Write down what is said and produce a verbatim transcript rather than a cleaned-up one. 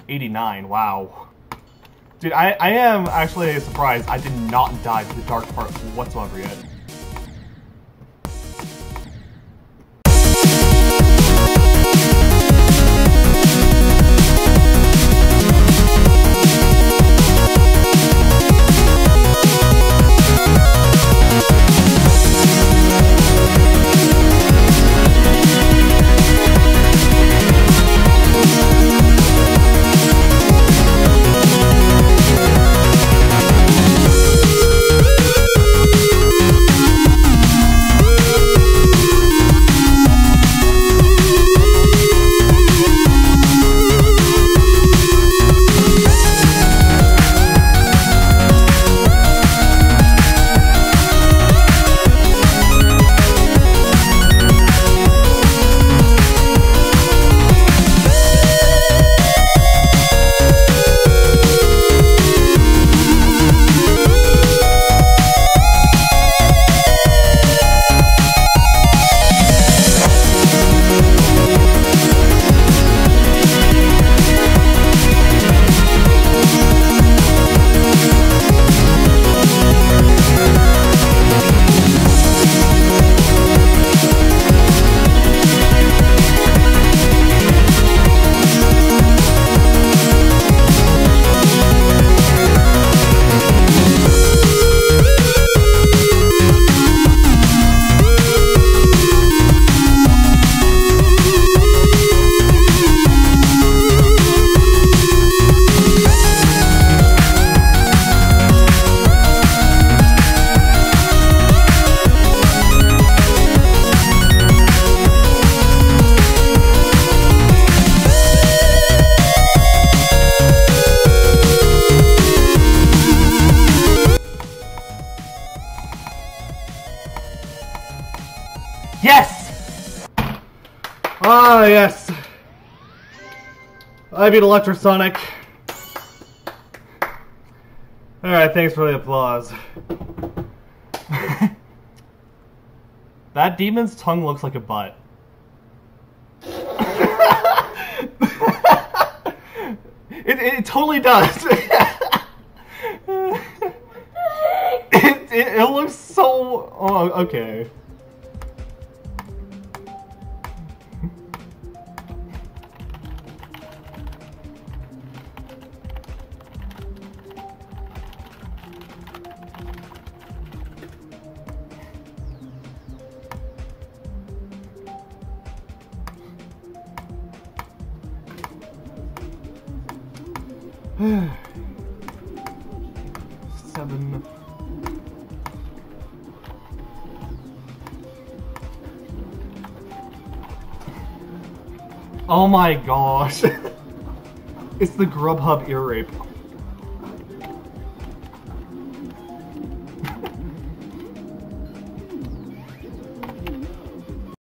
eighty-nine, wow. Dude, I, I am actually surprised I did not die to the dark part whatsoever yet. Yes! Ah, yes. I beat Electrosonic. Alright, thanks for the applause. That demon's tongue looks like a butt. it, it totally does. it, it, it looks so... Oh, okay. Seven. Oh my gosh. It's the Grubhub ear rape.